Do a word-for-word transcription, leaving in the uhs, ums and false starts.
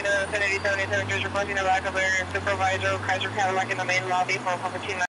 to ten eighty-seven eighty-seven, just requesting a backup area supervisor, Kaiser Cadillac in the main lobby for Papa Two